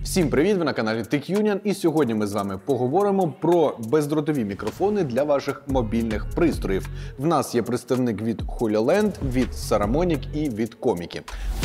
Всім привіт! Ви на каналі TechUnion, і сьогодні ми з вами поговоримо про бездротові мікрофони для ваших мобільних пристроїв. В нас є представник від HoloLens, від Saramonic і від Comic.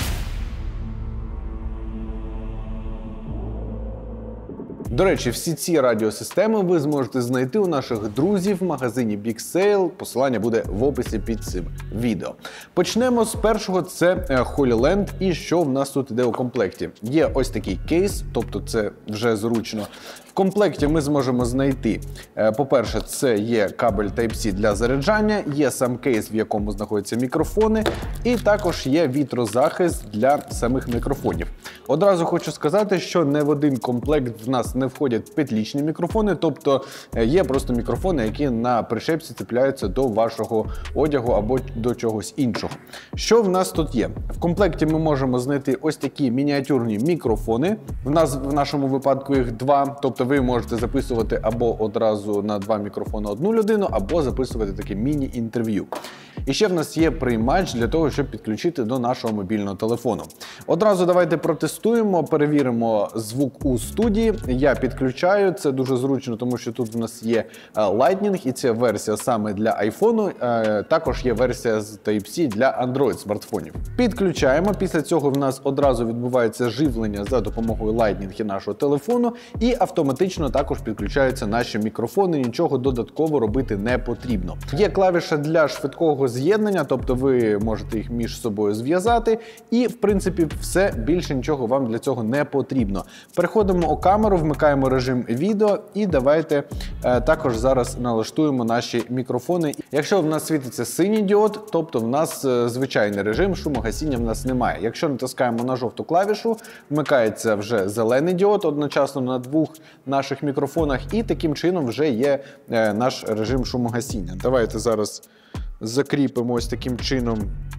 До речі, всі ці радіосистеми ви зможете знайти у наших друзів в магазині Big Sale. Посилання буде в описі під цим відео. Почнемо з першого, це HoloLens. І що в нас тут іде у комплекті? Є ось такий кейс, тобто це вже зручно. В комплекті ми зможемо знайти, по-перше, це є кабель Type-C для заряджання, є сам кейс, в якому знаходяться мікрофони, і також є вітрозахист для самих мікрофонів. Одразу хочу сказати, що не в один комплект в нас не входять петлічні мікрофони, тобто є просто мікрофони, які на прищепці цепляються до вашого одягу або до чогось іншого. Що в нас тут є? В комплекті ми можемо знайти ось такі мініатюрні мікрофони. В нас в нашому випадку їх два, тобто ви можете записувати або одразу на два мікрофони одну людину, або записувати таке міні-інтерв'ю. І ще в нас є приймач для того, щоб підключити до нашого мобільного телефону. Одразу давайте протестуємо, перевіримо звук у студії. Я підключаю, це дуже зручно, тому що тут в нас є Lightning, і це версія саме для iPhone, також є версія з Type-C для Android смартфонів. Підключаємо, після цього в нас одразу відбувається живлення за допомогою Lightning і нашого телефону, і автоматично також підключаються наші мікрофони, нічого додатково робити не потрібно. Є клавіша для швидкого з'єднання, тобто ви можете їх між собою зв'язати, і в принципі все, більше нічого вам для цього не потрібно. Переходимо у камеру, вмикаємо режим відео і давайте також зараз налаштуємо наші мікрофони. Якщо в нас світиться синій діод, тобто в нас звичайний режим, шумогасіння в нас немає. Якщо натискаємо на жовту клавішу, вмикається вже зелений діод одночасно на двох наших мікрофонах, і таким чином вже є наш режим шумогасіння. Давайте зараз закріпимо ось таким чином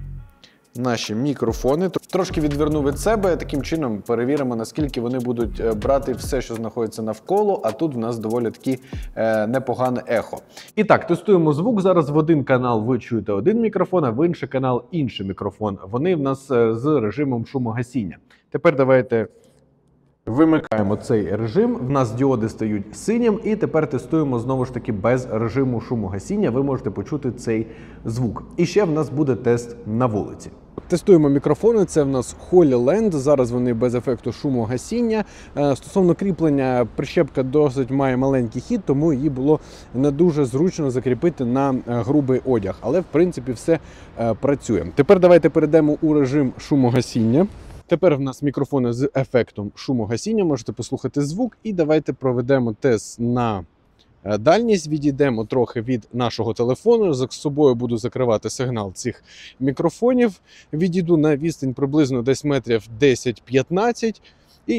наші мікрофони. Трошки відверну від себе, таким чином перевіримо, наскільки вони будуть брати все, що знаходиться навколо, а тут в нас доволі таки непогане ехо. І так, тестуємо звук. Зараз в один канал ви чуєте один мікрофон, а в інший канал інший мікрофон. Вони в нас з режимом шумогасіння. Тепер давайте вимикаємо цей режим, в нас діоди стають синім, і тепер тестуємо знову ж таки без режиму шумогасіння, ви можете почути цей звук. І ще в нас буде тест на вулиці. Тестуємо мікрофони, це в нас HoloLens, зараз вони без ефекту шумогасіння. Стосовно кріплення, прищепка досить має маленький хід, тому її було не дуже зручно закріпити на грубий одяг, але в принципі все працює. Тепер давайте перейдемо у режим шумогасіння. Тепер в нас мікрофони з ефектом шумогасіння, можете послухати звук, і давайте проведемо тест на дальність, відійдемо трохи від нашого телефону, за собою буду закривати сигнал цих мікрофонів, відійду на відстань приблизно десь метрів 10-15, і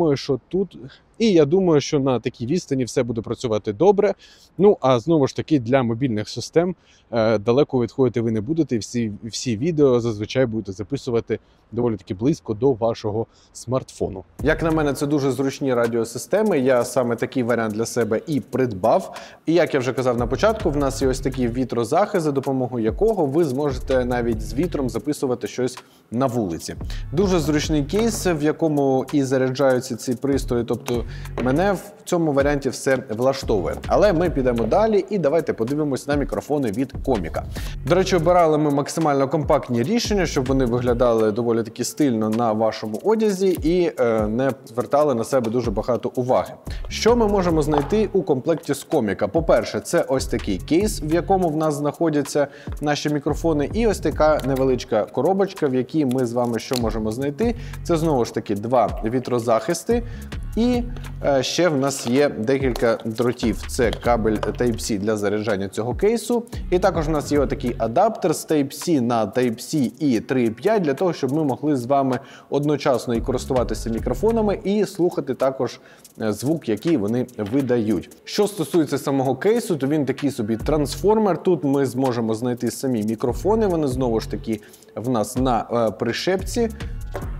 я думаю, що на такій відстані все буде працювати добре. Ну, а знову ж таки, для мобільних систем далеко відходити ви не будете. Всі відео зазвичай будете записувати доволі таки близько до вашого смартфону. Як на мене, це дуже зручні радіосистеми. Я саме такий варіант для себе і придбав. І як я вже казав на початку, в нас є ось такий вітрозахист, за допомогою якого ви зможете навіть з вітром записувати щось на вулиці. Дуже зручний кейс, в якому і заряджаються ці пристрої, тобто мене в цьому варіанті все влаштовує. Але ми підемо далі і давайте подивимось на мікрофони від Comic. До речі, обирали ми максимально компактні рішення, щоб вони виглядали доволі таки стильно на вашому одязі і не звертали на себе дуже багато уваги. Що ми можемо знайти у комплекті з Comic? По-перше, це ось такий кейс, в якому в нас знаходяться наші мікрофони, і ось така невеличка коробочка, в якій ми з вами що можемо знайти? Це знову ж таки два вітрозахисти. І ще в нас є декілька дротів. Це кабель Type-C для заряджання цього кейсу. І також в нас є отакий адаптер з Type-C на Type-C і 3.5 для того, щоб ми могли з вами одночасно і користуватися мікрофонами, і слухати також звук, який вони видають. Що стосується самого кейсу, то він такий собі трансформер. Тут ми зможемо знайти самі мікрофони. Вони знову ж таки в нас на прищепці.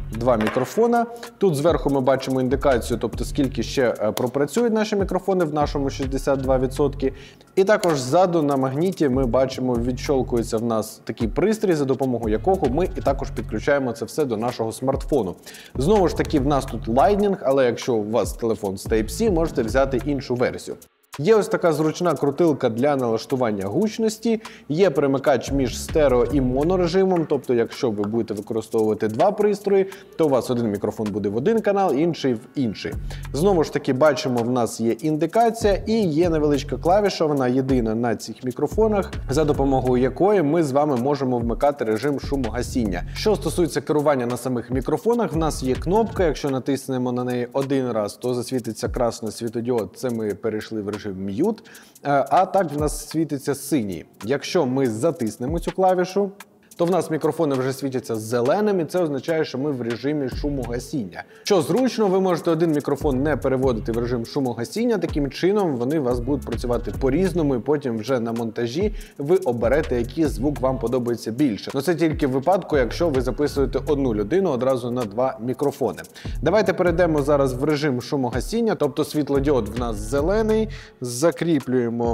два мікрофона. Тут зверху ми бачимо індикацію, тобто скільки ще пропрацюють наші мікрофони в нашому 62%. І також ззаду на магніті ми бачимо, відщолкується в нас такий пристрій, за допомогою якого ми і також підключаємо це все до нашого смартфону. Знову ж таки, в нас тут Lightning, але якщо у вас телефон з Type-C, можете взяти іншу версію. Є ось така зручна крутилка для налаштування гучності, є перемикач між стерео і монорежимом, тобто якщо ви будете використовувати два пристрої, то у вас один мікрофон буде в один канал, інший в інший. Знову ж таки, бачимо, в нас є індикація і є невеличка клавіша, вона єдина на цих мікрофонах, за допомогою якої ми з вами можемо вмикати режим шумогасіння. Що стосується керування на самих мікрофонах, в нас є кнопка, якщо натиснемо на неї один раз, то засвітиться красний світодіод, це ми перейшли в режим Mute, а так в нас світиться синій. Якщо ми затиснемо цю клавішу, то в нас мікрофони вже світяться зеленим, і це означає, що ми в режимі шумогасіння. Що зручно, ви можете один мікрофон не переводити в режим шумогасіння, таким чином вони у вас будуть працювати по-різному, і потім вже на монтажі ви оберете, який звук вам подобається більше. Но це тільки в випадку, якщо ви записуєте одну людину одразу на два мікрофони. Давайте перейдемо зараз в режим шумогасіння, тобто світлодіод в нас зелений, закріплюємо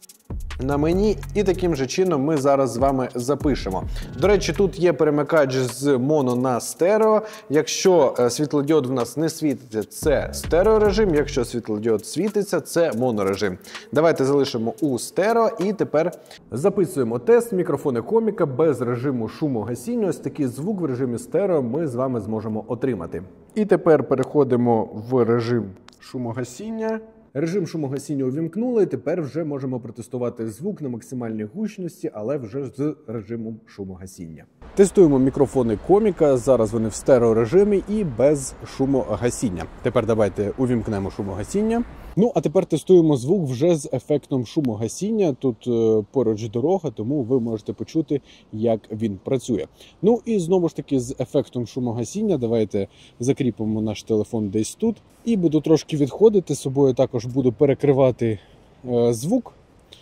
на мені, і таким же чином ми зараз з вами запишемо. До речі, тут є перемикач з моно на стерео. Якщо світлодіод в нас не світиться, це стереорежим. Якщо світлодіод світиться, це монорежим. Давайте залишимо у стерео і тепер записуємо тест мікрофони коміка без режиму шумогасіння. Ось такий звук в режимі стерео ми з вами зможемо отримати. І тепер переходимо в режим шумогасіння. Режим шумогасіння увімкнули, тепер вже можемо протестувати звук на максимальній гучності, але вже з режимом шумогасіння. Тестуємо мікрофони коміка, зараз вони в стереорежимі і без шумогасіння. Тепер давайте увімкнемо шумогасіння. Ну, а тепер тестуємо звук вже з ефектом шумогасіння. Тут поруч дорога, тому ви можете почути, як він працює. Ну і знову ж таки з ефектом шумогасіння давайте закріпимо наш телефон десь тут. І буду трошки відходити, собою також буду перекривати звук.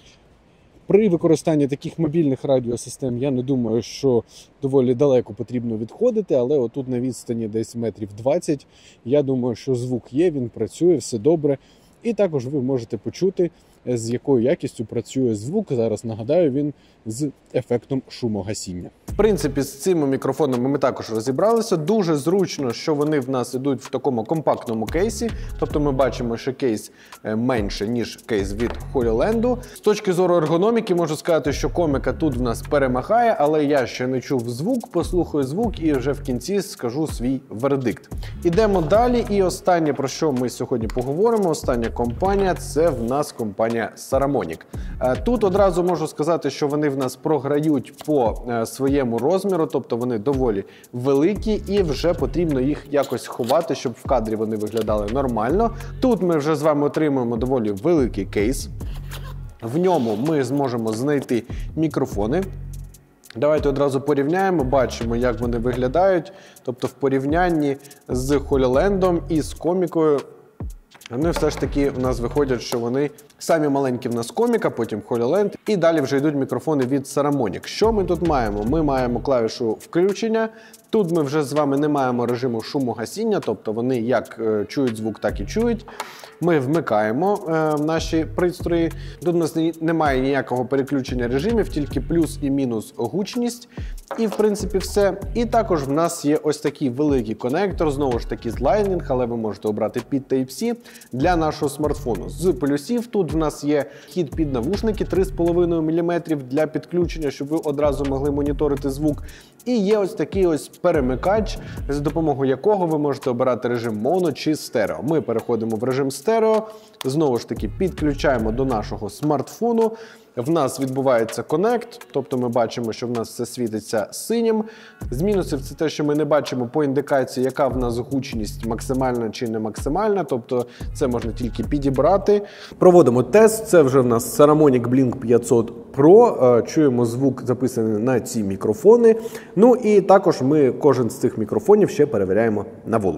При використанні таких мобільних радіосистем я не думаю, що доволі далеко потрібно відходити, але отут на відстані десь метрів 20, я думаю, що звук є, він працює, все добре. І також ви можете почути, з якою якістю працює звук. Зараз нагадаю, він з ефектом шумогасіння. В принципі, з цими мікрофонами ми також розібралися. Дуже зручно, що вони в нас йдуть в такому компактному кейсі. Тобто ми бачимо, що кейс менше, ніж кейс від HoloLens. З точки зору ергономіки можу сказати, що коміка тут в нас перемагає, але я ще не чув звук, послухаю звук і вже в кінці скажу свій вердикт. Ідемо далі. І останнє, про що ми сьогодні поговоримо, остання компанія, це в нас компанія Saramonic. Тут одразу можу сказати, що вони в нас програють по своєму розміру, тобто вони доволі великі і вже потрібно їх якось ховати, щоб в кадрі вони виглядали нормально. Тут ми вже з вами отримуємо доволі великий кейс. В ньому ми зможемо знайти мікрофони. Давайте одразу порівняємо, бачимо, як вони виглядають. Тобто в порівнянні з HoloLens і з комікою, вони все ж таки в нас виходять, що вони самі маленькі в нас коміка, потім HoloLens, і далі вже йдуть мікрофони від Saramonic. Що ми тут маємо? Ми маємо клавішу включення. Тут ми вже з вами не маємо режиму шумогасіння, тобто вони як чують звук, так і чують. Ми вмикаємо наші пристрої. Тут у нас немає ніякого переключення режимів, тільки плюс і мінус гучність. І в принципі все. І також в нас є ось такий великий конектор, знову ж таки з Lightning, але ви можете обрати під Type-C для нашого смартфону. З плюсів тут в нас є вхід під навушники 3,5 мм для підключення, щоб ви одразу могли моніторити звук. І є ось такий ось перемикач, за допомогою якого ви можете обирати режим моно чи стерео. Ми переходимо в режим стерео, знову ж таки підключаємо до нашого смартфону. В нас відбувається конект, тобто ми бачимо, що в нас все світиться синім. З мінусів це те, що ми не бачимо по індикації, яка в нас гучність максимальна чи не максимальна, тобто це можна тільки підібрати. Проводимо тест, це вже в нас Saramonic Blink 500 Pro, чуємо звук записаний на ці мікрофони. Ну і також ми кожен з цих мікрофонів ще перевіряємо на вулиці.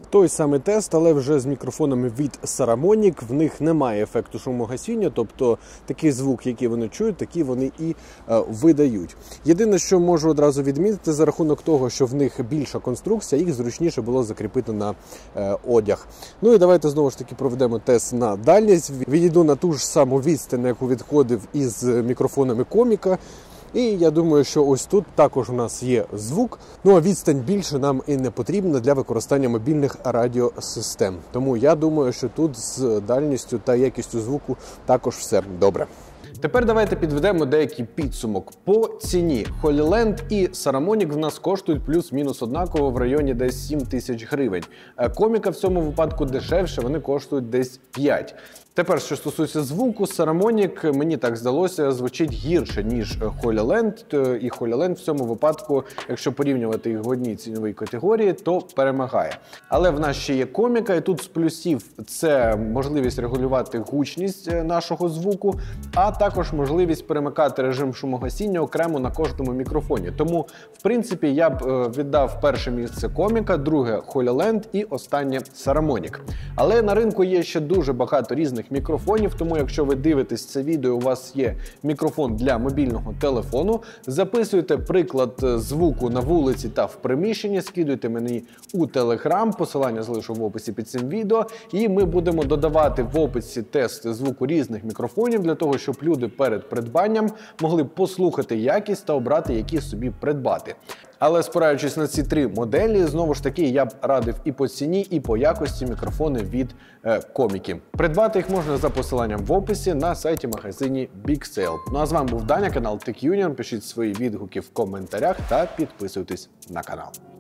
Той самий тест, але вже з мікрофонами від Saramonic. В них немає ефекту шумогасіння, тобто такий звук, який вони чують, такий вони і видають. Єдине, що можу одразу відмітити, за рахунок того, що в них більша конструкція, їх зручніше було закріпити на одяг. Ну і давайте знову ж таки проведемо тест на дальність. Відійду на ту ж саму відстань, на яку відходив із мікрофонами коміка. І я думаю, що ось тут також у нас є звук, ну а відстань більше нам і не потрібна для використання мобільних радіосистем. Тому я думаю, що тут з дальністю та якістю звуку також все добре. Тепер давайте підведемо деякий підсумок. По ціні HolyLand і Saramonic в нас коштують плюс-мінус однаково в районі десь 7 тисяч гривень. Коміка в цьому випадку дешевше, вони коштують десь 5. Тепер, що стосується звуку, Saramonic, мені так здалося, звучить гірше, ніж HolyLand. І HolyLand в цьому випадку, якщо порівнювати їх в одній ціновій категорії, то перемагає. Але в нас ще є коміка, і тут з плюсів це можливість регулювати гучність нашого звуку, а також можливість перемикати режим шумогасіння окремо на кожному мікрофоні. Тому, в принципі, я б віддав перше місце коміка, друге HolyLand і останнє Saramonic. Але на ринку є ще дуже багато різних мікрофонів, тому якщо ви дивитесь це відео, у вас є мікрофон для мобільного телефону, записуйте приклад звуку на вулиці та в приміщенні, скидуйте мені у Telegram, посилання залишу в описі під цим відео, і ми будемо додавати в описі тести звуку різних мікрофонів, для того, щоб люди перед придбанням могли послухати якість та обрати, які собі придбати. Але спираючись на ці три моделі, знову ж таки, я б радив і по ціні, і по якості мікрофони від коміки. Придбати їх можна за посиланням в описі на сайті магазині Big Sale. Ну а з вами був Даня, канал Tech Union. Пишіть свої відгуки в коментарях та підписуйтесь на канал.